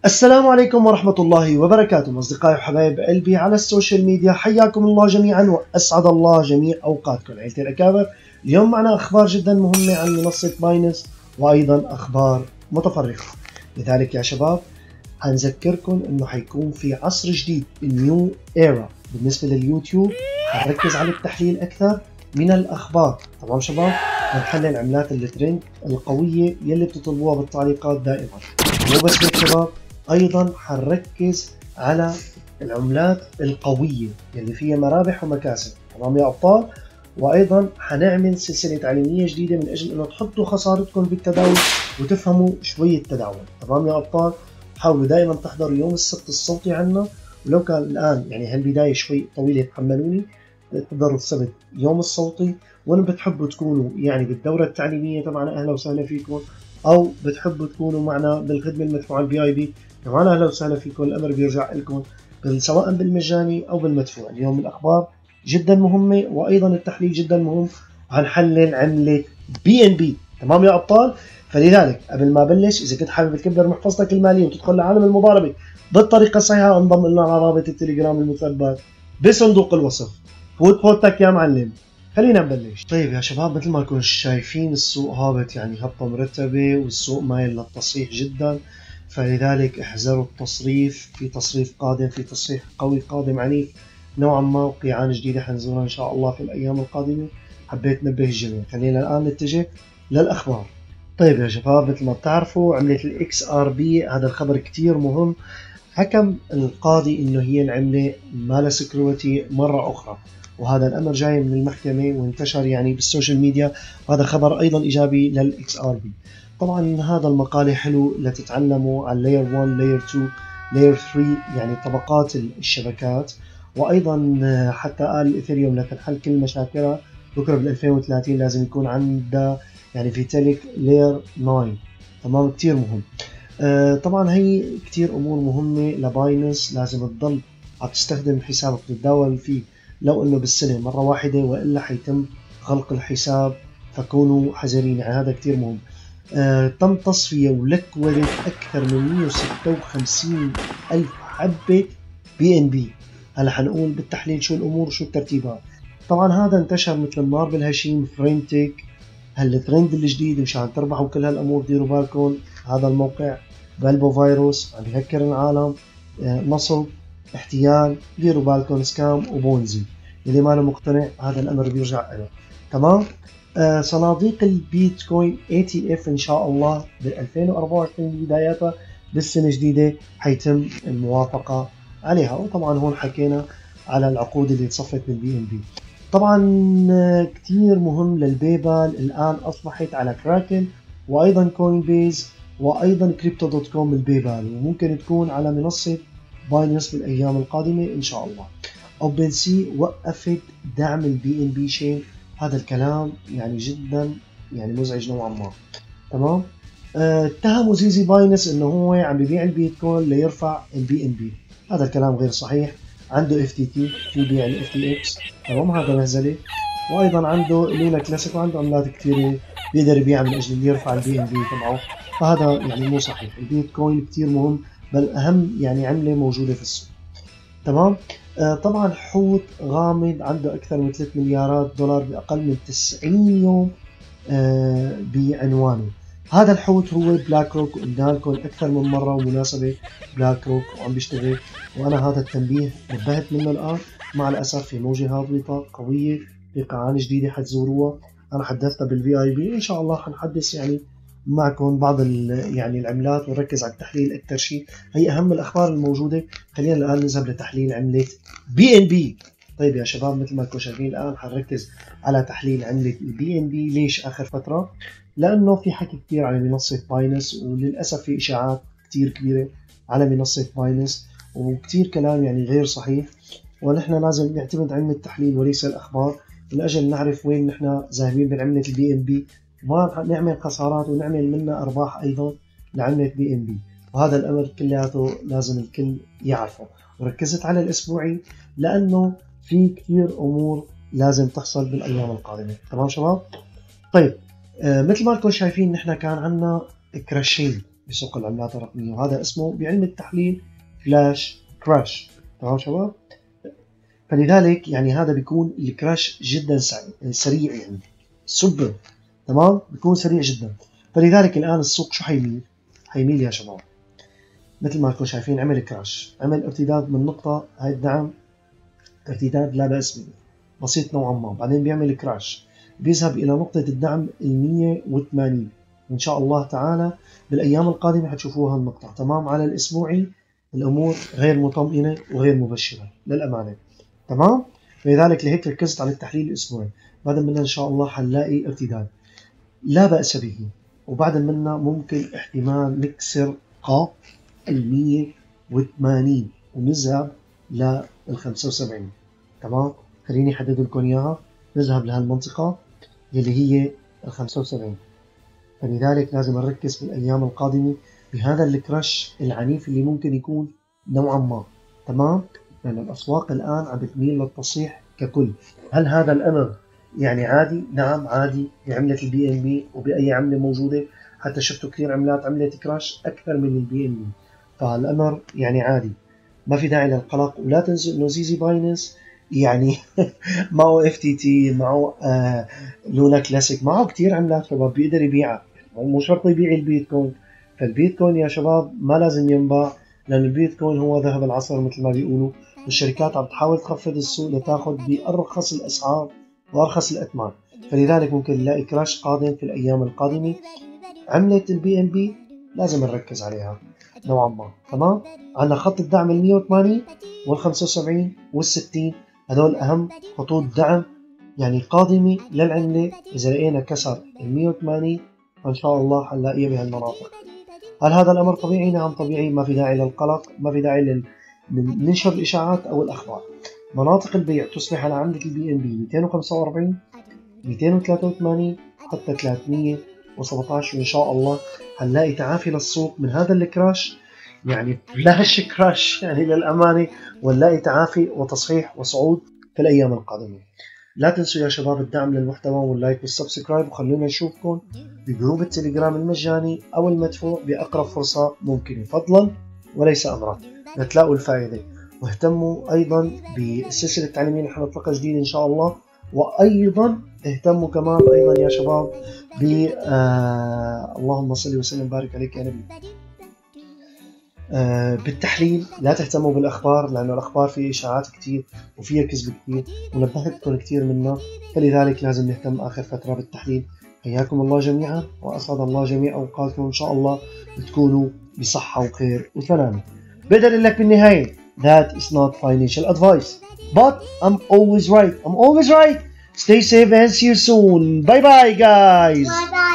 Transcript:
السلام عليكم ورحمة الله وبركاته أصدقائي وحبايب قلبي على السوشيال ميديا، حياكم الله جميعا وأسعد الله جميع أوقاتكم عيلتي الأكابر. اليوم معنا أخبار جدا مهمة عن منصة باينانس وأيضا أخبار متفرقة. لذلك يا شباب حنذكركم أنه حيكون في عصر جديد، نيو ايرا بالنسبة لليوتيوب. حنركز على التحليل أكثر من الأخبار. تمام شباب؟ حنحلل عملات الترند القوية يلي بتطلبوها بالتعليقات دائما. مو بس هيك شباب، ايضا حنركز على العملات القويه اللي فيها مرابح ومكاسب. تمام يا ابطال؟ وايضا حنعمل سلسله تعليميه جديده من اجل انه تحطوا خسارتكم بالتداول وتفهموا شويه تداول. تمام يا ابطال؟ حاولوا دائما تحضروا يوم السبت الصوتي عنا، ولو كان الان يعني هالبدايه شوي طويله تحملوني، تحضروا السبت يوم الصوتي. وان بتحبوا تكونوا يعني بالدوره التعليميه تبعنا اهلا وسهلا فيكم، او بتحبوا تكونوا معنا بالخدمه المدفوعه الفي اي بي كمان اهلا وسهلا فيكم. الامر بيرجع لكم سواء بالمجاني او بالمدفوع. اليوم الاخبار جدا مهمه وايضا التحليل جدا مهم. هنحلل عمله بي ان بي. تمام يا ابطال؟ فلذلك قبل ما ابلش، اذا كنت حابب تكبر محفظتك الماليه وتدخل لعالم المضاربه بالطريقه الصحيحه، انضم لنا على رابط التليجرام المثبت بصندوق الوصف. فوت فوتك يا معلم. خلينا نبلش. طيب يا شباب، مثل ما كنتم شايفين السوق هابط، يعني هبطة مرتبة والسوق مايل للتصحيح جدا. فلذلك احذروا التصريف، في تصريف قادم، في تصحيح قوي قادم عنيف نوعا ما، وقيعان جديدة حنزورها ان شاء الله في الايام القادمة. حبيت نبه الجميع. خلينا الان نتجه للاخبار. طيب يا شباب، مثل ما بتعرفوا عملة الاكس ار بي، هذا الخبر كتير مهم. حكم القاضي انه هي العملة ما لها سكيورتي مرة اخرى، وهذا الامر جاي من المحكمه وانتشر يعني بالسوشيال ميديا. وهذا خبر ايضا ايجابي للاكس ار بي. طبعا هذا المقاله حلو لتتعلموا عن لاير 1 لاير 2 لاير 3، يعني طبقات الشبكات. وايضا حتى قال الاثيريوم لتنحل كل مشاكلها بكره بال 2030 لازم يكون عندها يعني فيتاليك لاير 9. تمام؟ كثير مهم. طبعا هي كثير امور مهمه لباينانس، لازم تضل عم تستخدم حسابك تتداول فيه لو انه بالسنه مره واحده، والا حيتم غلق الحساب. فكونوا حذرين، يعني هذا كثير مهم. تم تصفيه ولكودة اكثر من 156 الف حبه بي ان بي. هلا حنقول بالتحليل شو الامور وشو الترتيبات. طبعا هذا انتشر مثل النار بالهشيم فرينتك. هالترند الجديد مشان تربحوا كل هالامور ديروا بالكم. هذا الموقع بلبو فيروس عم يهكر العالم، نصب، احتيال، ديروا بالكم، سكام وبونزي. اللي ما له مقتنع هذا الامر بيرجع له. تمام؟ صناديق البيتكوين اي تي اف ان شاء الله بال 2024 بداياتها بالسنه الجديده حيتم الموافقه عليها. وطبعا هون حكينا على العقود اللي تصفت بالبي ان بي. طبعا كثير مهم للباي بال الان اصبحت على كراكن وايضا كوين بيز وايضا كريبتو دوت كوم بالباي بال، وممكن تكون على منصه باينانس بالايام القادمه ان شاء الله. اوبن سي وقفت دعم البي ان بي شين. هذا الكلام يعني جدا يعني مزعج نوعا ما. تمام؟ اتهموا زيزي باينانس انه هو عم بيبيع البيتكوين ليرفع البي ان بي. هذا الكلام غير صحيح. عنده اف تي تي في بيع الاف تي اكس. تمام؟ هذا مهزله. وايضا عنده لونا كلاسيك وعنده عملات كثيره بيقدر يبيعها من اجل يرفع البي ان بي تبعه. فهذا يعني مو صحيح. البيتكوين كثير مهم، بل اهم يعني عمله موجوده في السوق. تمام؟ طبعا حوت غامض عنده اكثر من 3 مليارات دولار باقل من 90 يوم بعنوانه. هذا الحوت هو بلاك روك، وقلنا لكم اكثر من مره ومناسبه بلاك روك وعم بيشتغل. وانا هذا التنبيه نبهت منه الان. مع الاسف في موجه هابطه قويه، في قاعات جديده حتزوروها. انا حدثتها بالفي اي بي، ان شاء الله حنحدث يعني معكم بعض يعني العملات ونركز على التحليل اكثر شيء. هي اهم الاخبار الموجوده. خلينا الان نذهب لتحليل عمله بي ان بي. طيب يا شباب، مثل ما انتم شايفين الان حنركز على تحليل عمله البي ان بي. ليش اخر فتره؟ لانه في حكي كثير على منصه باينانس، وللاسف في اشاعات كثير كبيره على منصه باينانس، وكثير كلام يعني غير صحيح. ونحن لازم نعتمد علم التحليل وليس الاخبار من اجل نعرف وين نحن ذاهبين بعمله البي ان بي، ونعمل خسارات ونعمل منها ارباح ايضا لعمله بي ان بي. وهذا الامر كلياته لازم الكل يعرفه. وركزت على الاسبوعي لانه في كثير امور لازم تحصل بالايام القادمه. تمام شباب؟ طيب مثل ما انتم شايفين نحن كان عندنا كراشين. بسوق العملات الرقمية، وهذا اسمه بعلم التحليل فلاش كراش. تمام شباب؟ فلذلك يعني هذا بيكون الكراش جدا سريع، يعني سوبر. تمام؟ بيكون سريع جدا. فلذلك الآن السوق شو حيميل يا شباب؟ مثل ما انتم شايفين عمل كراش، عمل ارتداد من نقطة، هاي الدعم ارتداد لا بأس به بسيط نوعا ما، بعدين بيعمل كراش بيذهب إلى نقطة الدعم 180. إن شاء الله تعالى بالأيام القادمة حتشوفوها النقطة. تمام؟ على الأسبوعي الأمور غير مطمئنة وغير مبشرة للأمانة. تمام؟ لذلك لهيك ركزت على التحليل الأسبوعي. بعد منه إن شاء الله حنلاقي ارتداد لا بأس به، وبعد منه ممكن احتمال نكسر قاف 180 ونذهب لل 75. تمام؟ خليني احدد لكم اياها، نذهب لهالمنطقة اللي هي ال 75. فلذلك لازم نركز في الأيام القادمة بهذا الكراش العنيف اللي ممكن يكون نوعا ما. تمام؟ لأن الأسواق الآن عم بتميل للتصحيح ككل. هل هذا الأمر يعني عادي؟ نعم عادي بعملة البي ان بي وبأي عملة موجودة. حتى شفتوا كثير عملات عملت كراش أكثر من البي ان بي، فالأمر يعني عادي، ما في داعي للقلق. ولا تنسوا إنه زيزي باينس يعني معه اف تي تي، معه لونا كلاسيك، معه كثير عملات شباب بيقدر يبيعها، مو شرط يبيع البيتكوين. فالبيتكوين يا شباب ما لازم ينباع، لأن البيتكوين هو ذهب العصر مثل ما بيقولوا، والشركات عم تحاول تخفض السوق لتاخذ بأرخص الأسعار وأرخص الأثمان. فلذلك ممكن نلاقي كراش قادم في الأيام القادمة. عملة البي ان بي لازم نركز عليها نوعا ما. تمام؟ عندنا خط الدعم ال 180 وال 75 وال 60، هذول أهم خطوط دعم يعني قادمة للعملة. إذا لقينا كسر ال 180 فإن شاء الله حنلاقيها بهالمناطق. هل هذا الأمر طبيعي؟ نعم طبيعي، ما في داعي للقلق، ما في داعي ننشر الإشاعات أو الأخبار. مناطق البيع تصبح على عملة البي ان بي 245 283 حتى 317، وإن شاء الله حنلاقي تعافي للسوق من هذا الكراش، يعني فلاش كراش يعني للأمانة، ونلاقي تعافي وتصحيح وصعود في الأيام القادمة. لا تنسوا يا شباب الدعم للمحتوى واللايك والسبسكرايب، وخلونا نشوفكم بجروب التليجرام المجاني أو المدفوع بأقرب فرصة ممكنة، فضلا وليس أمرا، لتلاقوا الفائدة. واهتموا أيضا بالسلسلة التعليمية اللي حنطلقها جديد إن شاء الله. وأيضا اهتموا كمان أيضا يا شباب ب اللهم صل وسلم وبارك عليك يا نبي، بالتحليل. لا تهتموا بالأخبار، لأن الأخبار فيها إشاعات كتير وفيها كذب كتير ونبهتكم كتير منها، فلذلك لازم نهتم آخر فترة بالتحليل. حياكم الله جميعا، وأسعد الله جميع أوقاتكم، إن شاء الله تكونوا بصحة وخير وسلامة. بقدر لك بالنهاية that is not financial advice but I'm always right. Stay safe and see you soon. Bye bye guys.